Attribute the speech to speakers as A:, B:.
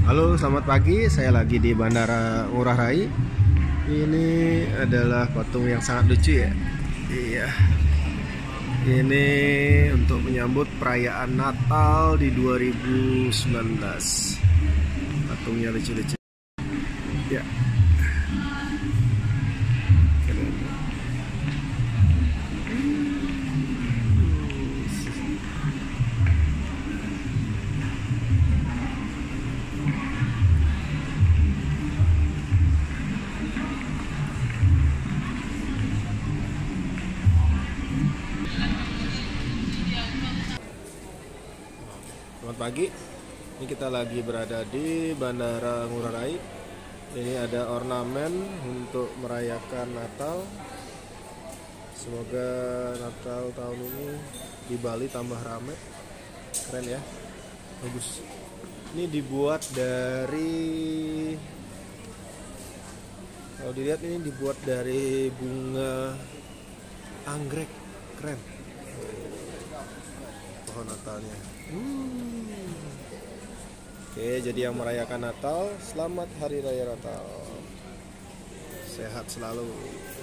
A: Halo, selamat pagi. Saya lagi di Bandara Ngurah Rai. Ini adalah patung yang sangat lucu ya. Iya. Ini untuk menyambut perayaan Natal di 2019. Patungnya lucu-lucu. Ya. Selamat pagi. Ini kita lagi berada di Bandara Ngurah Rai. Ini ada ornamen untuk merayakan Natal. Semoga Natal tahun ini di Bali tambah ramai. Keren ya. Bagus. Ini dibuat dari, kalau dilihat ini dibuat dari bunga anggrek. Keren. Pohon Natalnya. Oke, jadi yang merayakan Natal, selamat Hari Raya Natal. Sehat selalu.